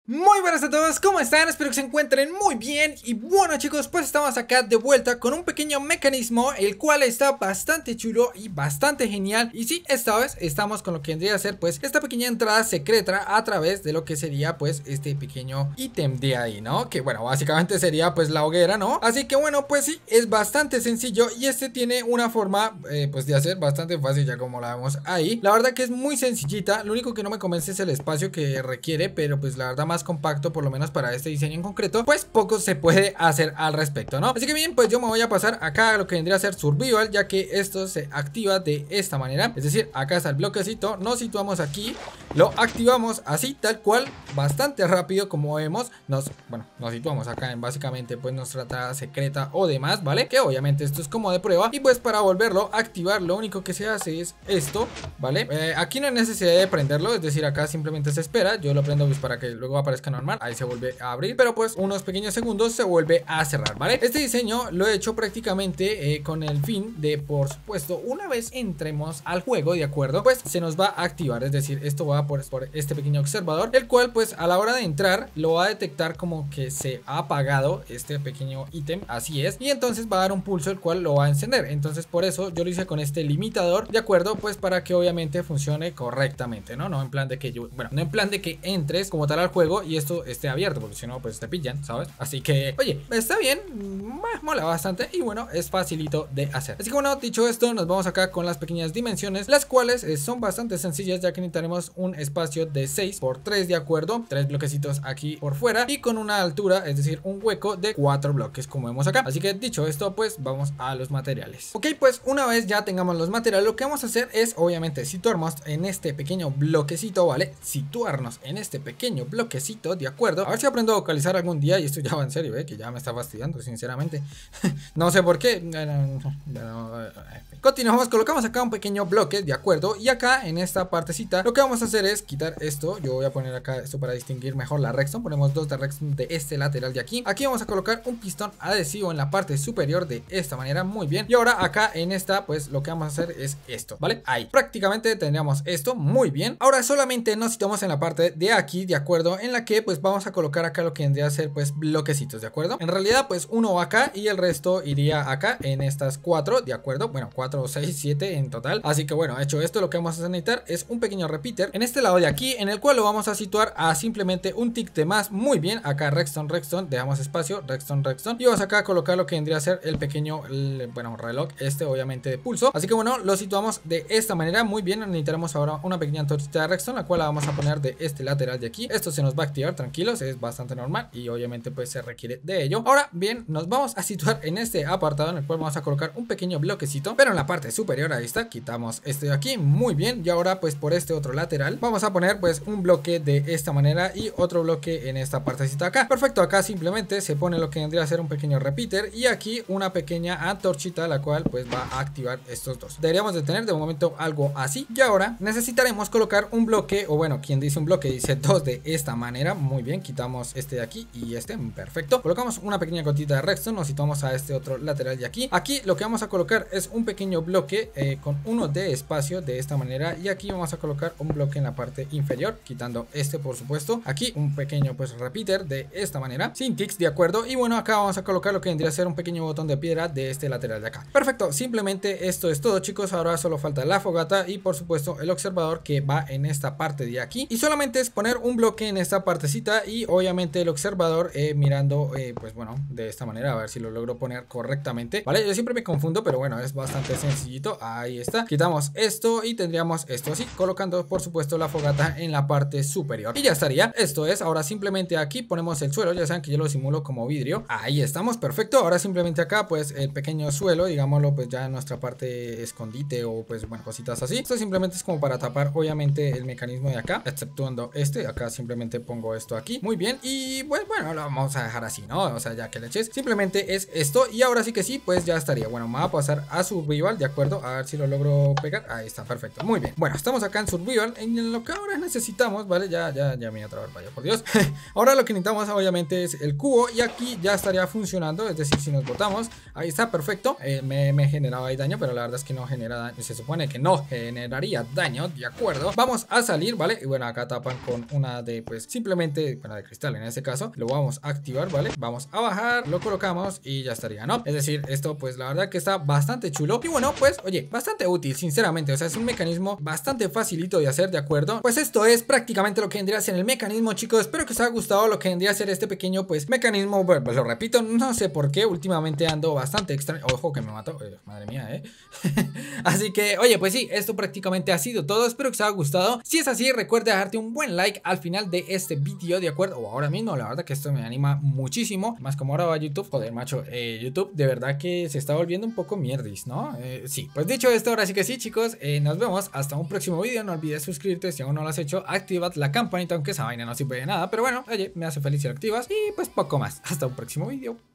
Muy buenas a todos, ¿cómo están? Espero que se encuentren muy bien. Y bueno chicos, pues estamos acá de vuelta con un pequeño mecanismo, el cual está bastante chulo y bastante genial. Y sí, esta vez estamos con lo que vendría a ser pues esta pequeña entrada secreta a través de lo que sería pues este pequeño ítem de ahí, ¿no? Que bueno, básicamente sería pues la hoguera, ¿no? Así que bueno, pues sí, es bastante sencillo. Y este tiene una forma pues de hacer bastante fácil, ya como la vemos ahí. La verdad que es muy sencillita, lo único que no me convence es el espacio que requiere, pero pues la verdad más compacto, por lo menos para este diseño en concreto, pues poco se puede hacer al respecto, ¿no? Así que bien, pues yo me voy a pasar acá a lo que vendría a ser survival, ya que esto se activa de esta manera, es decir, acá está el bloquecito, nos situamos aquí, lo activamos así, tal cual, bastante rápido como vemos, nos situamos acá en básicamente pues nuestra entrada secreta o demás, ¿vale? Que obviamente esto es como de prueba, y pues para volverlo a activar lo único que se hace es esto, ¿vale? Aquí no hay necesidad de prenderlo, es decir, acá simplemente se espera, yo lo prendo pues para que luego aparezca normal, ahí se vuelve a abrir, pero pues unos pequeños segundos se vuelve a cerrar, ¿vale? Este diseño lo he hecho prácticamente con el fin de, por supuesto, una vez entremos al juego, ¿de acuerdo? Pues se nos va a activar, es decir, esto va por este pequeño observador, el cual pues a la hora de entrar lo va a detectar como que se ha apagado este pequeño ítem, así es, y entonces va a dar un pulso el cual lo va a encender. Entonces por eso yo lo hice con este limitador, ¿de acuerdo? Pues para que obviamente funcione correctamente, ¿no? No en plan de que no en plan de que entres como tal al juego y esto esté abierto, porque si no pues te pillan, ¿sabes? Así que, oye, está bien, mola bastante y bueno, es facilito de hacer. Así que bueno, dicho esto, nos vamos acá con las pequeñas dimensiones, las cuales son bastante sencillas, ya que necesitaremos un espacio de 6 por 3, ¿de acuerdo? 3 bloquecitos aquí por fuera y con una altura, es decir, un hueco de 4 bloques como vemos acá. Así que dicho esto, pues vamos a los materiales. Ok, pues una vez ya tengamos los materiales, lo que vamos a hacer es obviamente situarnos en este pequeño bloquecito, ¿vale? Situarnos en este pequeño bloquecito, ¿de acuerdo? A ver si aprendo a vocalizar algún día, y esto ya va en serio, que ya me está fastidiando, sinceramente. No sé por qué. Continuamos, colocamos acá un pequeño bloque, ¿de acuerdo? Y acá en esta partecita lo que vamos a hacer es quitar esto. Yo voy a poner acá esto para distinguir mejor la redstone. Ponemos 2 de redstone de este lateral de aquí. Aquí vamos a colocar un pistón adhesivo en la parte superior de esta manera, muy bien. Y ahora acá en esta pues lo que vamos a hacer es esto, ¿vale? Ahí, prácticamente tendríamos esto, muy bien. Ahora solamente nos situamos en la parte de aquí, ¿de acuerdo? En la que pues vamos a colocar acá lo que vendría a ser pues bloquecitos, ¿de acuerdo? En realidad pues uno va acá y el resto iría acá en estas 4, ¿de acuerdo? Bueno, 4, 6, 7 en total. Así que bueno, hecho esto, lo que vamos a necesitar es un pequeño repeater en este lado de aquí, en el cual lo vamos a situar a simplemente un tick de más, muy bien. Acá redstone, dejamos espacio, redstone, y vamos acá a colocar lo que vendría a ser el pequeño, reloj, este obviamente de pulso. Así que bueno, lo situamos de esta manera, muy bien. Necesitaremos ahora una pequeña antorchita de redstone, la cual la vamos a poner de este lateral de aquí. Esto se nos va a activar, tranquilos, es bastante normal y obviamente pues se requiere de ello. Ahora bien, nos vamos a situar en este apartado en el cual vamos a colocar un pequeño bloquecito, pero en la parte superior, ahí está, quitamos este de aquí, muy bien. Y ahora pues por este otro lateral vamos a poner pues un bloque de esta manera y otro bloque en esta partecita acá. Perfecto, acá simplemente se pone lo que vendría a ser un pequeño repeater y aquí una pequeña antorchita, la cual pues va a activar estos dos. Deberíamos de tener de momento algo así. Y ahora necesitaremos colocar un bloque, o bueno, quien dice un bloque dice dos, de esta manera, muy bien. Quitamos este de aquí y este, perfecto. Colocamos una pequeña gotita de redstone, nos situamos a este otro lateral de aquí. Aquí lo que vamos a colocar es un pequeño bloque con uno de espacio de esta manera, y aquí vamos a colocar un bloque en la parte inferior, quitando este por supuesto. Aquí un pequeño pues repeater de esta manera, sin ticks, de acuerdo. Y bueno, acá vamos a colocar lo que vendría a ser un pequeño botón de piedra de este lateral de acá. Perfecto, simplemente esto es todo, chicos. Ahora solo falta la fogata y por supuesto el observador que va en esta parte de aquí, y solamente es poner un bloque en esta partecita y obviamente el observador mirando pues bueno, de esta manera, a ver si lo logro poner correctamente, vale. Yo siempre me confundo, pero bueno, es bastante sencillito. Ahí está, quitamos esto y tendríamos esto así, colocando por supuesto la fogata en la parte superior y ya estaría. Esto es, ahora simplemente aquí ponemos el suelo, ya saben que yo lo simulo como vidrio. Ahí estamos, perfecto. Ahora simplemente acá pues el pequeño suelo, digámoslo, pues ya en nuestra parte escondite o pues bueno, cositas así. Esto simplemente es como para tapar obviamente el mecanismo de acá, exceptuando este. Acá simplemente pongo esto aquí, muy bien. Y pues bueno, lo vamos a dejar así, ¿no? O sea, ya que leches, simplemente es esto. Y ahora sí que sí, pues ya estaría. Bueno, me va a pasar a survival, ¿de acuerdo? A ver si lo logro pegar. Ahí está, perfecto, muy bien. Bueno, estamos acá en survival, en lo que ahora necesitamos, ¿vale? Ya me voy a trabar, vaya por Dios. Ahora lo que necesitamos obviamente es el cubo y aquí ya estaría funcionando, es decir, si nos botamos, ahí está, perfecto. Me generaba ahí daño, pero la verdad es que no genera daño, se supone que no generaría daño, de acuerdo. Vamos a salir, ¿vale? Y bueno, acá tapan con una de, pues, simplemente, bueno, de cristal en este caso. Lo vamos a activar, ¿vale? Vamos a bajar, lo colocamos y ya estaría, ¿no? Es decir, esto pues la verdad que está bastante chulo. Y bueno, pues, oye, bastante útil, sinceramente. O sea, es un mecanismo bastante facilito de hacer, ¿de acuerdo? Pues esto es prácticamente lo que vendría a ser el mecanismo, chicos. Espero que os haya gustado lo que vendría a ser este pequeño, pues, mecanismo. Bueno, pues lo repito, no sé por qué. Últimamente ando bastante extraño. Ojo que me mató. Madre mía, Así que, oye, pues sí, esto prácticamente ha sido todo. Espero que os haya gustado. Si es así, recuerda dejarte un buen like al final de este vídeo, ¿de acuerdo? O ahora mismo, la verdad que esto me anima muchísimo. Más como ahora va YouTube. Joder, macho, YouTube de verdad que se está volviendo un poco mierdis, ¿no? Sí, pues dicho esto, ahora sí que sí, chicos, nos vemos hasta un próximo vídeo. No olvides suscribirte si aún no lo has hecho. Activad la campanita, aunque esa vaina no sirve de nada, pero bueno, oye, me hace feliz si lo activas. Y pues poco más. Hasta un próximo vídeo.